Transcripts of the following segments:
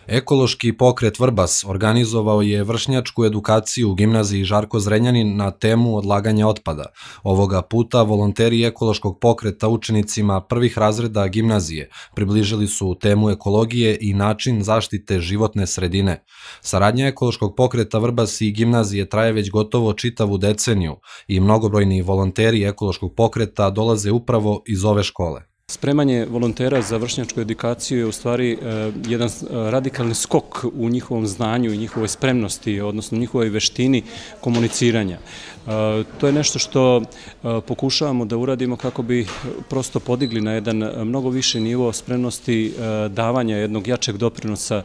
Ekološki pokret Vrbas organizovao je vršnjačku edukaciju u gimnaziji Žarko Zrenjanin na temu odlaganja otpada. Ovoga puta volonteri ekološkog pokreta učenicima prvih razreda gimnazije približili su temu ekologije i način zaštite životne sredine. Saradnja ekološkog pokreta Vrbas i gimnazije traje već gotovo čitavu deceniju i mnogobrojni volonteri ekološkog pokreta dolaze upravo iz ove škole. Spremanje volontera za vršnjačku edukaciju je u stvari jedan radikalni skok u njihovom znanju i njihovoj spremnosti, odnosno njihovoj veštini komuniciranja. To je nešto što pokušavamo da uradimo kako bi prosto podigli na jedan mnogo više nivo spremnosti davanja jednog jačeg doprinosa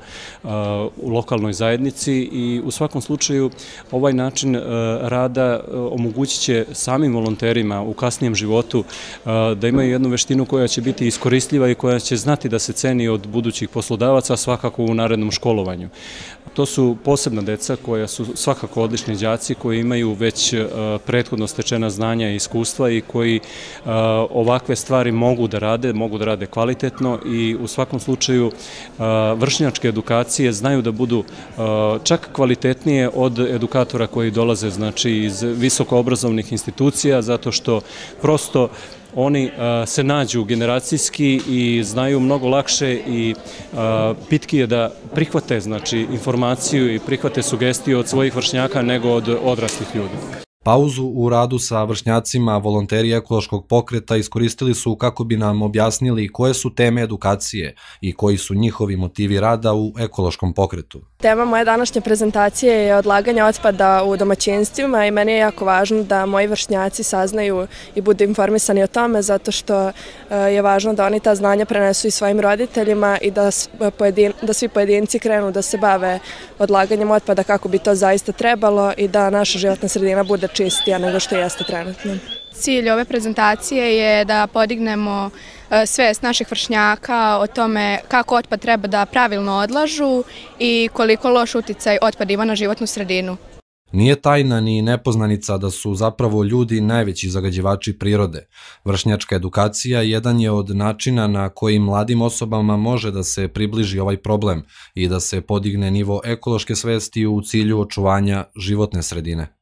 u lokalnoj zajednici i u svakom slučaju ovaj način rada omogućit će samim volonterima u kasnijem životu da imaju jednu veštinu koja će biti iskoristljiva i koja će znati da se ceni od budućih poslodavaca, svakako u narednom školovanju. To su posebna deca koja su svakako odlični đaci, koji imaju već prethodno stečena znanja i iskustva i koji ovakve stvari mogu da rade kvalitetno i u svakom slučaju vršnjačke edukacije znaju da budu čak kvalitetnije od edukatora koji dolaze znači iz visokoobrazovnih institucija, zato što prosto oni se nađu generacijski i znaju mnogo lakše i pitkije da prihvate znači informaciju i prihvate sugestiju od svojih vršnjaka nego od odraslih ljudi. Pauzu u radu sa vršnjacima volonteri ekološkog pokreta iskoristili su kako bi nam objasnili koje su teme edukacije i koji su njihovi motivi rada u ekološkom pokretu. Tema moje današnje prezentacije je odlaganje otpada u domaćinstvima i meni je jako važno da moji vršnjaci saznaju i budu informisani o tome, zato što je važno da oni ta znanja prenesu i svojim roditeljima i da svi pojedinci krenu da se bave odlaganjem otpada kako bi to zaista trebalo i da naša životna sredina bude čistija nego što jeste trenutno. Cilj ove prezentacije je da podignemo svest naših vršnjaka o tome kako otpad treba da pravilno odlažu i koliko loš uticaj otpad ima na životnu sredinu. Nije tajna ni nepoznanica da su zapravo ljudi najveći zagađivači prirode. Vršnjačka edukacija jedan je od načina na koji mladim osobama može da se približi ovaj problem i da se podigne nivo ekološke svesti u cilju očuvanja životne sredine.